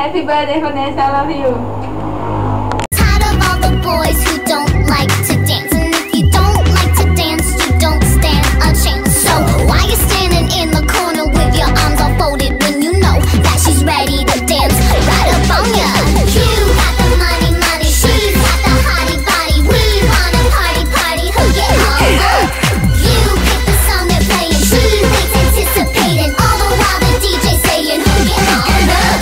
Happy birthday, Vanessa. I love you. Tired of all the boys who don't like to dance, and if you don't like to dance, you don't stand a chance. So why you standing in the corner with your arms all folded when you know that she's ready to dance right up on ya? You got the money, money, she's got the hottie body. We wanna party, party, who get home up? You pick the song they're playing, she waits anticipating, all the while the DJ saying who get home up?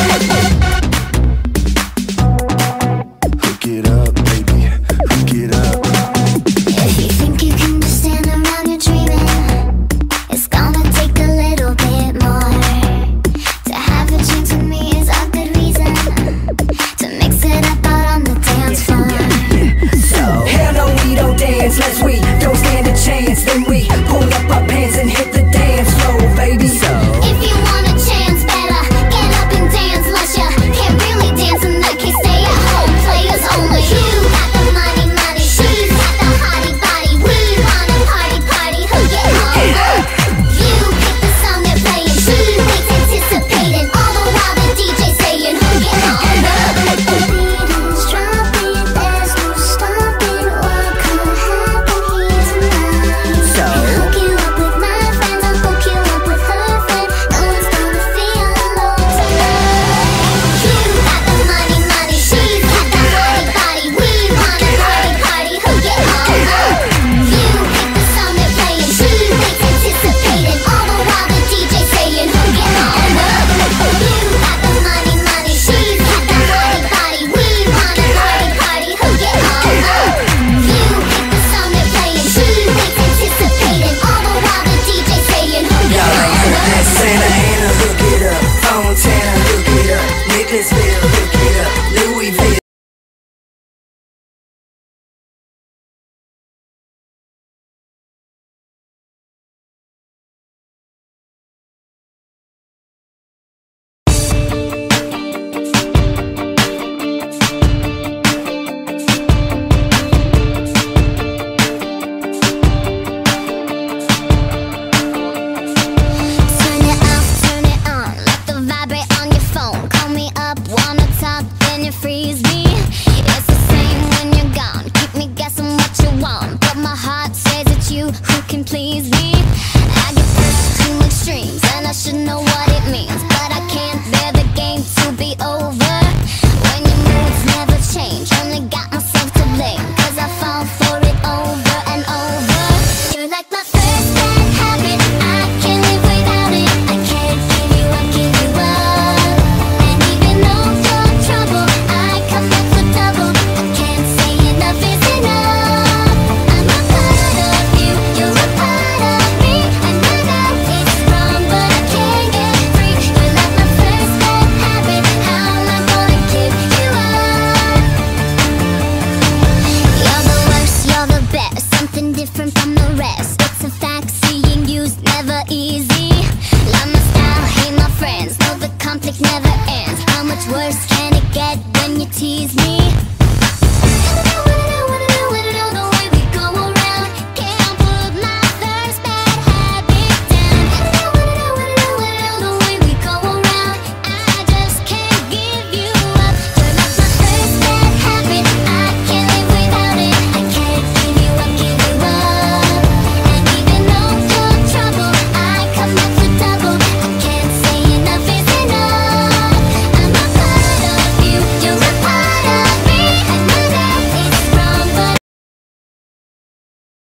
Hook it up, baby, hook it up. If you think you can just stand around, you're dreaming. It's gonna take a little bit more. To have a chance with me is a good reason to mix it up out on the dance floor. So, hell no, we don't dance unless we don't stand a chance. Then we pull up our pants and hit the dance floor, baby. So, If you want a chance, better get up and dance. Unless you can't really dance, in that case, stay at home. Players only. You got the money, money, she's got the hottie body. We wanna party, party, who get home up? You pick the song they're playing, she waits anticipating, all the while the DJ saying who get home up? The beat is dropping, there's no stopping what could happen here tonight. So, Hook you up with my friends, I'll hook you up with her friend. No one's gonna feel alone tonight. You got the money, money, she's got the hottie body. We wanna party, party, who get home up? You pick the song they're playing, she waits anticipating, all the while the DJ saying who get home up? You got the money, money, she's got the hottie body. We wanna party, party, who get home up? You pick the song they're playing, she waits anticipating, all the while the DJ saying who get y'all ain't home heard up? that Santa Ana, hook it up. Fontana, hook it up. Nicholasville, hook it up. Louisville. Turn it off, turn it on, let the vibrate on your phone. Call me up, wanna talk, then you freeze me. It's the same when you're gone, keep me guessing what you want. But my heart says it's you who can please me. I get pushed to extremes, and I should know what it means.